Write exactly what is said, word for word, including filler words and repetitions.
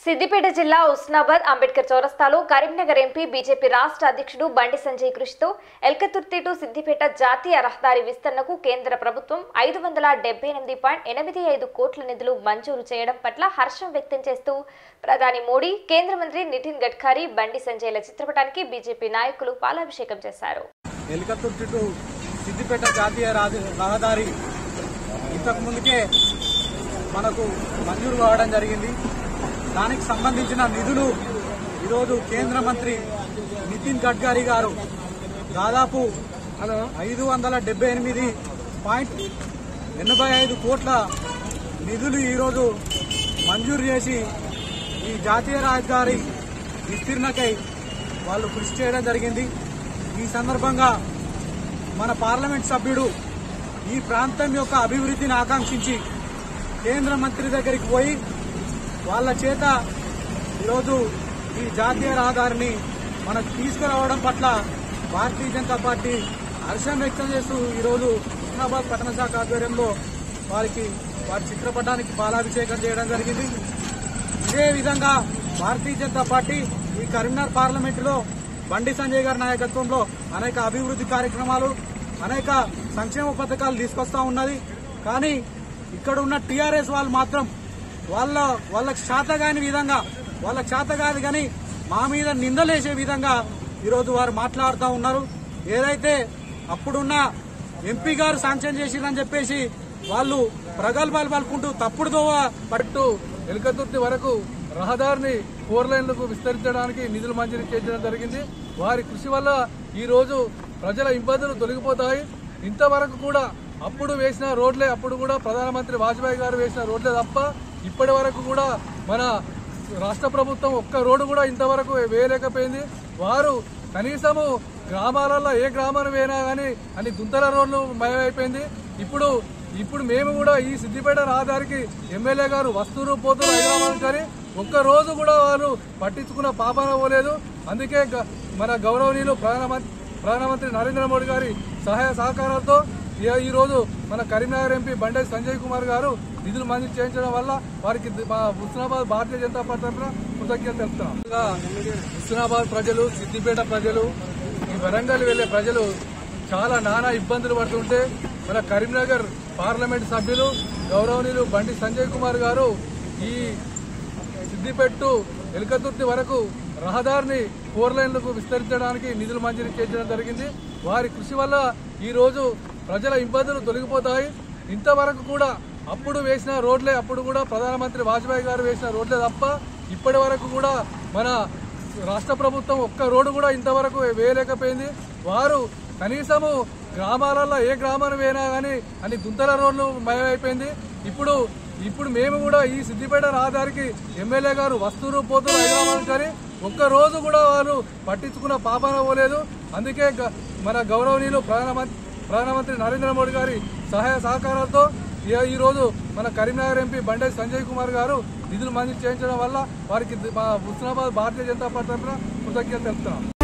సిద్దిపేట జిల్లా ఉస్నాబాద్ అంబేద్కర్ చౌరస్తాలో Karimnagar MP BJP రాష్ట్ర అధ్యక్షుడు బండి సంజయ్ కృషితో ఎల్కతుర్తి టు సిద్దిపేట జాతీయ రహదారి విస్తరణకు కేంద్ర ప్రభుత్వం ఐదు వందల డెబ్బై ఎనిమిది పాయింట్ ఎనిమిది ఐదు కోట్ల నిధులు మంజూరు చేయడం పట్ల హర్షం వ్యక్తం చేస్తూ ప్రధాని మోడీ, కేంద్ర మంత్రి నితిన్ గడ్కరీ, బండి సంజయ్ల చిత్రపటానికి బీజేపీ నాయకులు పాలాభిషేకం చేశారు. ఎల్కతుర్తి టు సిద్దిపేట జాతీయ రహదారి ఇంతకు ముందుకే మనకు మంజూరు కావడం జరిగింది. దానికి సంబంధించిన నిధులు ఈరోజు కేంద్ర మంత్రి నితిన్ గడ్కరీ గారు దాదాపు ఐదు వందల డెబ్బై ఎనిమిది పాయింట్ ఎనభై ఐదు కోట్ల నిధులు ఈరోజు మంజూరు చేసి ఈ జాతీయ రహదారి విస్తీర్ణకై వాళ్ళు కృషి చేయడం జరిగింది. ఈ సందర్భంగా మన పార్లమెంట్ సభ్యుడు ఈ ప్రాంతం యొక్క అభివృద్ధిని ఆకాంక్షించి కేంద్ర మంత్రి దగ్గరికి పోయి వాళ్ళ చేత ఈరోజు ఈ జాతీయ రహదారిని మనకు తీసుకురావడం పట్ల భారతీయ జనతా పార్టీ హర్షం వ్యక్తం చేస్తూ ఈరోజు ఉస్నాబాద్ పట్టణ శాఖ ఆధ్వర్యంలో వారికి వారి చిత్రపటానికి పాలాభిషేకం చేయడం జరిగింది. ఇదే విధంగా భారతీయ జనతా పార్టీ ఈ కరీంనగర్ పార్లమెంటులో బండి సంజయ్ గారి నాయకత్వంలో అనేక అభివృద్ధి కార్యక్రమాలు, అనేక సంక్షేమ పథకాలు తీసుకొస్తా ఉన్నది. కానీ ఇక్కడ ఉన్న టీఆర్ఎస్ వాళ్ళు మాత్రం వాళ్ళ వాళ్ళకి చేతగాని విధంగా వాళ్ళకి చేత కాదు కానీ మా మీద నిందలేసే విధంగా ఈరోజు వారు మాట్లాడుతూ ఉన్నారు. ఏదైతే అప్పుడున్న ఎంపీ గారు శాంక్షన్ చేసిందని చెప్పేసి వాళ్ళు ప్రగల్భాలు పలుకుంటూ తప్పుడు దోవ పట్టు ఎల్కతుర్తి వరకు రహదారిని ఫోర్ లైన్లకు విస్తరించడానికి నిధులు మంజూరు చేయడం జరిగింది. వారి కృషి వల్ల ఈ రోజు ప్రజల ఇబ్బందులు తొలగిపోతాయి. ఇంతవరకు కూడా అప్పుడు వేసిన రోడ్లే, అప్పుడు కూడా ప్రధానమంత్రి వాజ్పేయి గారు వేసిన రోడ్లే తప్ప ఇప్పటి వరకు కూడా మన రాష్ట్ర ప్రభుత్వం ఒక్క రోడ్డు కూడా ఇంతవరకు వేయలేకపోయింది. వారు కనీసము గ్రామాలలో ఏ గ్రామాన్ని వేయినా కానీ అన్ని గుంతల రోడ్లు మయమైపోయింది. ఇప్పుడు ఇప్పుడు మేము కూడా ఈ సిద్దిపేట రహదారికి ఎమ్మెల్యే గారు వస్తువులు పోతులు హైదరాబాద్ కానీ ఒక్క రోజు కూడా వారు పట్టించుకున్న పాపన పోలేదు. అందుకే మన గౌరవనీయులు ప్రధానమంత్రి ప్రధానమంత్రి నరేంద్ర మోడీ గారి సహాయ సహకారాలతో ఈ రోజు మన కరీంనగర్ ఎంపీ బండి సంజయ్ కుమార్ గారు నిధులు మంజూరు చేయించడం వల్ల వారికి మా ఉస్నాబాద్ భారతీయ జనతా పార్టీ తరఫున కృతజ్ఞత తెలుపుతున్నాం. ఉస్నాబాద్ ప్రజలు, సిద్దిపేట ప్రజలు, ఈ వరంగల్ వెళ్లే ప్రజలు చాలా నానా ఇబ్బందులు పడుతుంటే మన కరీంనగర్ పార్లమెంట్ సభ్యులు గౌరవనీయులు బండి సంజయ్ కుమార్ గారు ఈ సిద్దిపేట ఎల్కతుర్తి వరకు రహదారిని ఫోర్ లైన్లకు విస్తరించడానికి నిధులు మంజూరు చేయడం జరిగింది. వారి కృషి వల్ల ఈ రోజు ప్రజల ఇబ్బందులు తొలగిపోతాయి. ఇంతవరకు కూడా అప్పుడు వేసిన రోడ్లే, అప్పుడు కూడా ప్రధానమంత్రి వాజ్పేయి గారు వేసిన రోడ్లే తప్ప ఇప్పటి వరకు కూడా మన రాష్ట్ర ప్రభుత్వం ఒక్క రోడ్డు కూడా ఇంతవరకు వేయలేకపోయింది. వారు కనీసము గ్రామాలలో ఏ గ్రామాన్ని వేయినా కానీ అన్ని గుంతల రోడ్లు మయమైపోయింది. ఇప్పుడు ఇప్పుడు మేము కూడా ఈ సిద్దిపేట రహదారికి ఎమ్మెల్యే గారు వస్తువులు పోతులు హైదరాబాద్ కానీ ఒక్క రోజు కూడా వారు పట్టించుకున్న పాపన పోలేదు. అందుకే మన గౌరవనీయులు ప్రధానమంత్రి ప్రధానమంత్రి నరేంద్ర మోడీ గారి సహాయ సహకారాలతో ఈ రోజు మన కరీంనగర్ ఎంపీ బండి సంజయ్ కుమార్ గారు నిధులు మంజూరు చేయించడం వల్ల వారికి మా ఉస్నాబాద్ భారతీయ జనతా పార్టీ తరఫున కృతజ్ఞత తెలుపుతున్నాం.